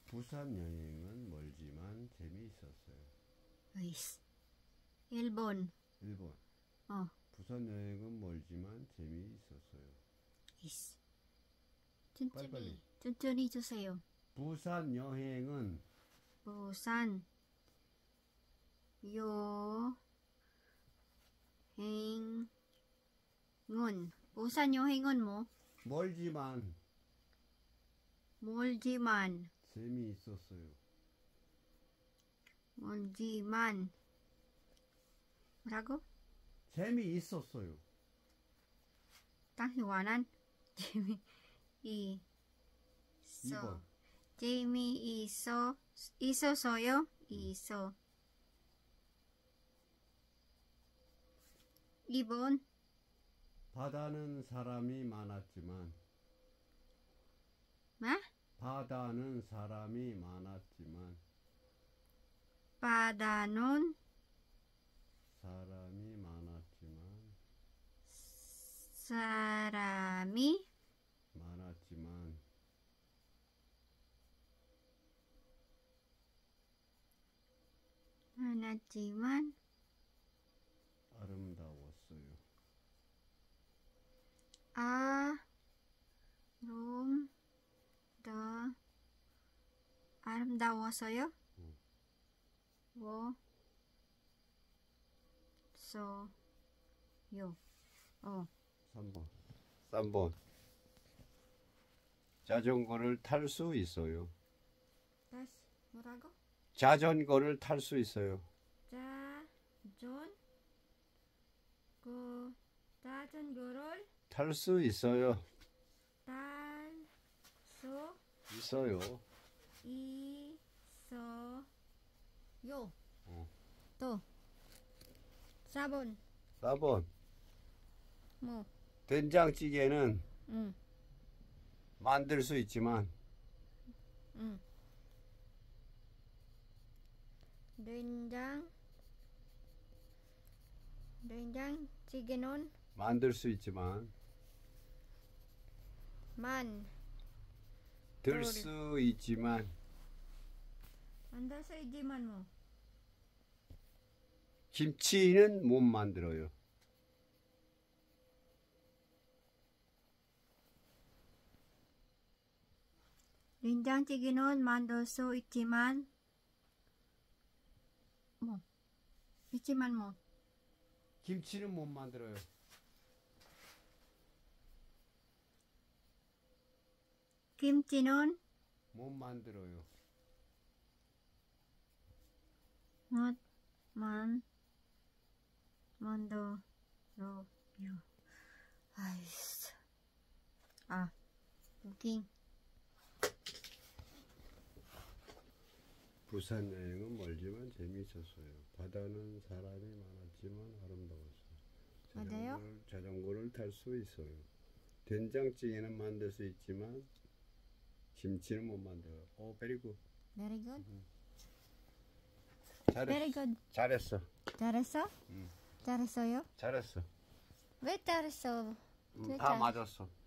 부산 여행은 멀지만 재미있었어요. 으이씨. 일본. 일본. 부산 여행은 멀지만 재미있었어요. 이씨. 빨리빨리. 천천히 주세요. 부산 여행은 부산 여행은 부산 여행은 뭐? 멀지만 재미있었어요. 멀지만 뭐라고? 재미있었어요. 다시 원한 재미있었어요. 있어. 2번 바다는 사람이 많았지만 뭐? 바다는 사람이 많았지만 바다는 사람이 많았지만 아름다웠어요. 아름다웠어요? 요. 3번. 자전거를 탈 수 있어요. 다시 뭐라고? 자전거를 탈 수 있어요. 자전거를 탈 수 있어요. 탈 수 있어요. 있어요. 또 4번 4번. 뭐? 된장찌개는 만들 수 있지만 된장찌개는 만들 수 있지만 들 수 있지만 만들 수 있지만 뭐? 김치는 못 만들어요. 된장찌개는 만들 수 있지만 뭐? 김치는 못 만들어요. 김치는 못 만들어요. 만들어요. 아이씨. 웃긴. 부산 여행은 멀지만 재미있었어요. 바다는 사람이 많았지만 아름다웠어요. 맞아요? 자전거를 탈 수 있어요. 된장찌개는 만들 수 있지만 김치는 못 만들어요. very good. Very good. 잘했어. Very good. 잘했어. 잘했어? 잘했어요? 잘했어. 왜 잘했어? 다 맞았어.